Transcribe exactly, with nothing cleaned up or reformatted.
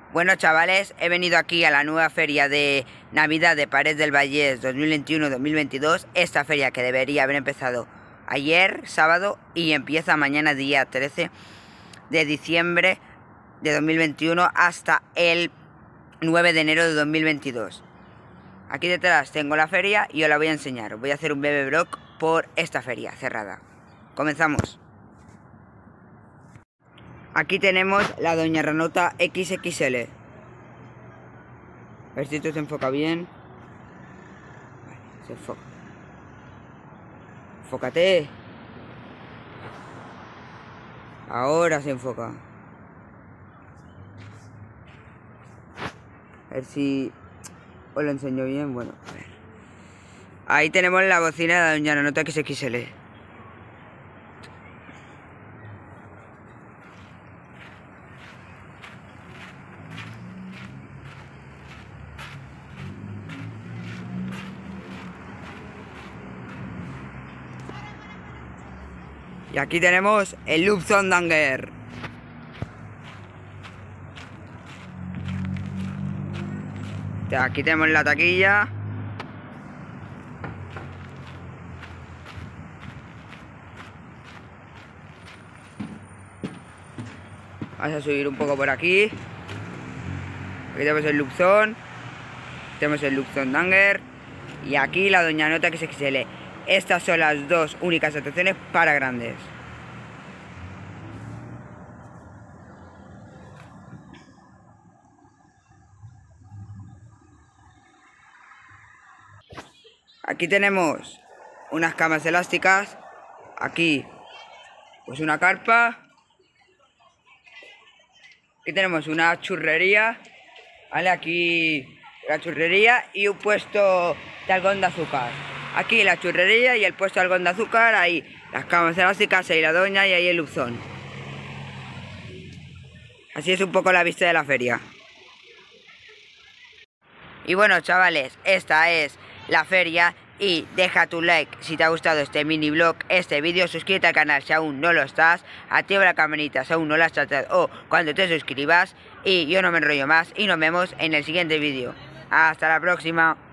Bueno, chavales, he venido aquí a la nueva feria de Navidad de Parets del Vallès dos mil veintiuno dos mil veintidós. Esta feria que debería haber empezado ayer, sábado, y empieza mañana, día trece de diciembre de dos mil veintiuno, hasta el nueve de enero de dos mil veintidós. Aquí detrás tengo la feria y os la voy a enseñar. Os voy a hacer un breve vlog por esta feria cerrada. Comenzamos. Aquí tenemos la Doña Ranota equis equis ele. A ver si esto se enfoca bien. Vale, se enfoca. Enfócate. Ahora se enfoca. A ver si os lo enseño bien. Bueno, a ver. Ahí tenemos la bocina de la Doña Ranota equis equis ele. Y aquí tenemos el Lufthansa. Aquí tenemos la taquilla. Vamos a subir un poco por aquí. Aquí tenemos el Lufthansa. Tenemos el Lufthansa. Y aquí la Doña Ranota equis equis ele. Estas son las dos únicas atracciones para grandes. Aquí tenemos unas camas elásticas. Aquí pues una carpa. Aquí tenemos una churrería. Vale, aquí la churrería y un puesto de algodón de azúcar. Aquí la churrería y el puesto de algodón de azúcar. Ahí las camas elásticas, ahí la doña y ahí el Lufthansa. Así es un poco la vista de la feria. Y bueno, chavales, esta es la feria. Y deja tu like si te ha gustado este mini vlog, este vídeo. Suscríbete al canal si aún no lo estás. Activa la campanita si aún no la has tratado o cuando te suscribas. Y yo no me enrollo más y nos vemos en el siguiente vídeo. Hasta la próxima.